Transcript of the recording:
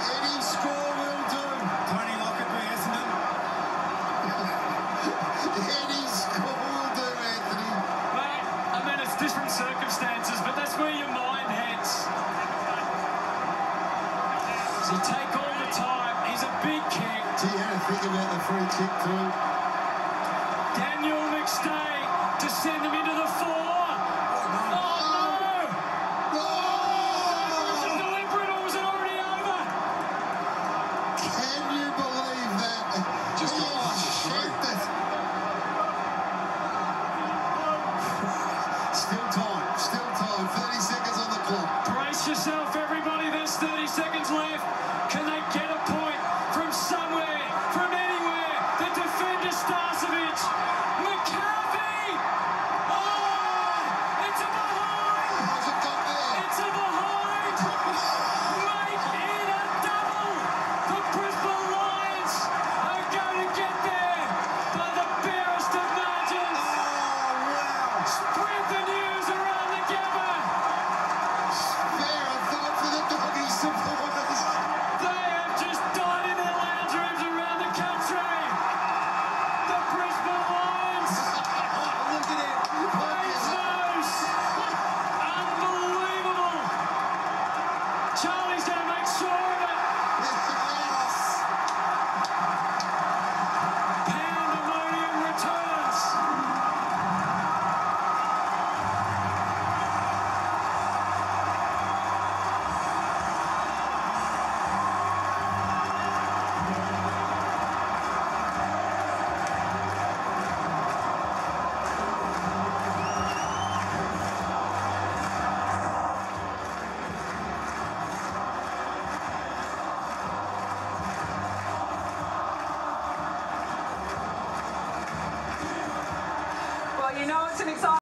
Any score will do. Tony Lockett v Essendon. Any score will do, Anthony. Mate, I mean, it's different circumstances, but that's where your mind heads. Does he take all the time? He's a big kick. Gee, you had to think about the free kick too. Daniel McStay to send him into the four. Oh, no! Was it deliberate or was it already over? Can you believe that? Just got punched through. Still time. 30 seconds on the clock. Brace yourself, everybody. There's 30 seconds left. Can they get a point from somewhere, from anywhere? The defender, Starcevic. McCarthy! Oh! It's a behind! How's it got there? It's a behind! Make it a double! The Brisbane Lions are going to get there by the barest of margins. Oh, wow. Spread the news around the Gabba. Spare a thought for the Doggy supporters. They have just died in their lounge rooms around the country. The Brisbane Lions. Look at it. Bezos. Unbelievable. Charlie's going to make sure of it. Yes. Pandemonium returns. Well, you know it's an exciting